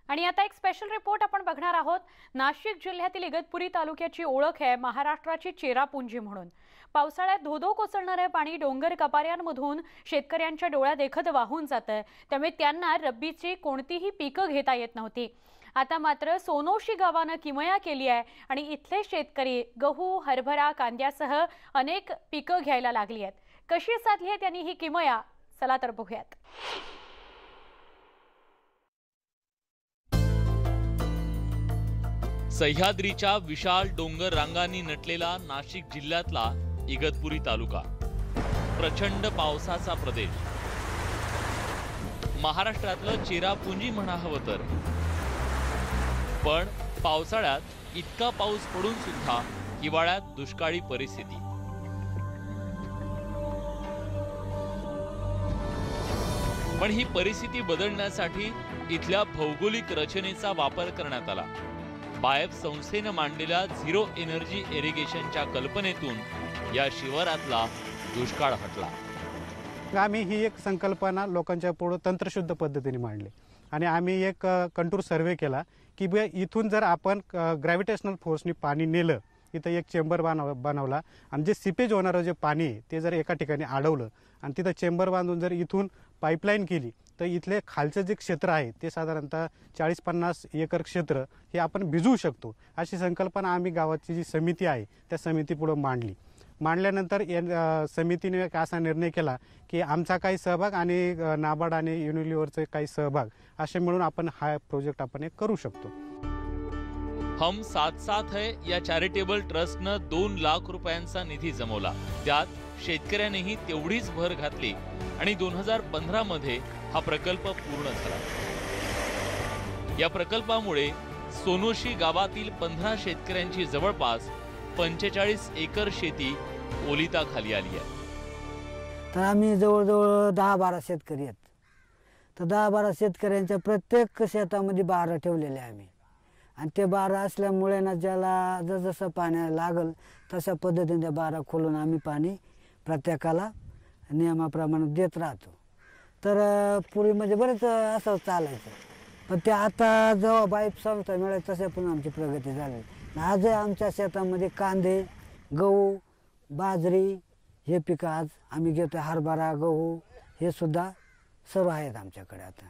आणि आता एक स्पेशल रिपोर्ट आपण बघणार आहोत। नाशिक जिल्ह्यातील इगतपुरी तालुक्याची ओळख आहे महाराष्ट्राची चेरापुंजी म्हणून। पावसाळ्यात धोधो कोसळणारे पाणी डोंगर कपाऱ्यांमधून शेतकऱ्यांच्या डोळ्यादेखत वाहून जातं, त्यामुळे त्यांना रब्बीची कोणतीही पिकं घेता येत नव्हती। आता मात्र सोनोशी गावाने किमया केली आहे आणि इथले शेतकरी गहू, हरभरा, कांद्यासह अनेक पिकं घ्यायला लागली आहेत। कशी साधली आहे त्यांनी ही किमया, चला तर बघूयात। सह्याद्रीच्या विशाल डोंगर रांगांनी नटलेला नाशिक जिल्ह्यातला इगतपुरी तालुका, प्रचंड पावसाचा प्रदेश, महाराष्ट्रातलं चेरापुंजी म्हणा हवं तर। पण पावसाळ्यात इतका पाऊस पडून सुद्धा हिवाळ्यात दुष्काळी परिस्थिती। पण ही परिस्थिती बदलण्यासाठी इथल्या भौगोलिक रचनेचा वापर करण्यात आला। बायफ संस्थेने मांडलेल्या झिरो एनर्जी इरिगेशनच्या कल्पनेतून या शिवारातला दुष्काळ हटला। आम्ही ही एक संकल्पना लोकांच्या पुढे तंत्रशुद्ध पद्धतीने मांडली आणि आम्ही एक कंटूर सर्वे केला की इथून जर आपण ग्रॅव्हिटेशनल फोर्सनी पाणी नेलं, इथं एक चेंबर बनवला आणि जे सिपेज होणारं जे पाणी ते जर एका ठिकाणी अडवलं आणि तिथं चेंबर बांधून जर इथून पाईपलाईन केली तर इथले खालचं जे क्षेत्र आहे ते साधारणतः 40-50 एकर क्षेत्र हे आपण भिजवू शकतो। अशी संकल्पना आम्ही गावाची जी समिती आहे त्या समितीपुढे मांडली। मांडल्यानंतर समितीने एक असा निर्णय केला की आमचा काही सहभाग आणि नाबार्ड आणि युनिलिव्हरचा काही सहभाग असे मिळून आपण हा प्रोजेक्ट आपण एक करू शकतो। हम साथ साथ है या चॅरिटेबल ट्रस्टनं 2 लाख रुपयांचा निधी जमवला। त्यात शेतकऱ्यांनीही तेवढीच भर घातली आणि 2015 मध्ये हा प्रकल्प पूर्ण झाला। या प्रकल्पामुळे सोनोशी गावातील 15 शेतकऱ्यांची जवळपास 45 एकर शेती ओलिताखाली आली आहे। तर आम्ही जवळजवळ 10-12 शेतकरी आहेत। तर 10-12 शेतकऱ्यांच्या प्रत्येक शेतामध्ये बारा ठेवलेले आम्ही आणि ते बारा असल्यामुळे ना ज्याला जसं पाणी लागल तशा पद्धतीने त्या बारा खोलून आम्ही पाणी प्रत्येकाला नियमाप्रमाणे देत राहतो। तर पूर्वी म्हणजे बरेच असं चालायचं, पण ते आता जेव्हा बाईप संस्था मिळाली तसे पण आमची प्रगती झाली। आज आमच्या शेतामध्ये कांदे, गहू, बाजरी हे पिकं आज आम्ही घेतो। हरभरा, गहू हे सुद्धा सर्व आहेत आमच्याकडे आता।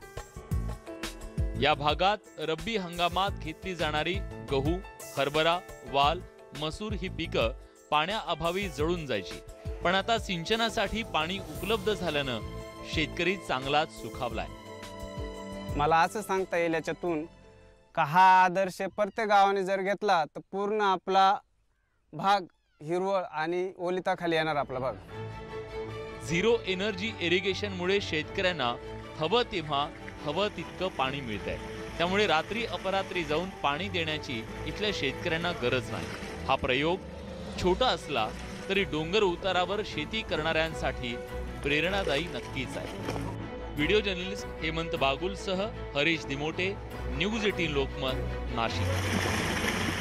या भागात रब्बी हंगामात घेतली जाणारी गहू, हरभरा, वाल, मसूर ही पिकं पाण्याअभावी जळून जायची, पण आता सिंचनासाठी पाणी उपलब्ध झाल्यानं शेतकरी चांगलाच सुखावलाय। मला असं सांगता येईल याच्यातून का हा आदर्श प्रत्येक गावाने जर घेतला तर पूर्ण आपला भाग हिरवळ आणि ओलिताखाली येणार आपला भाग। झिरो एनर्जी इरिगेशनमुळे शेतकऱ्यांना हवं तेव्हा हवं तितकं पाणी मिळतंय, त्यामुळे रात्री अपरात्री जाऊन पाणी देण्याची इथल्या शेतकऱ्यांना गरज नाही। हा प्रयोग छोटा असला तरी डोंगर उतारावर शेती करणाऱ्यांसाठी प्रेरणादायी नक्कीच आहे। व्हिडिओ जर्नलिस्ट हेमंत बागुलसह हरीश दिमोटे, न्यूज 18 लोकमत, नाशिक।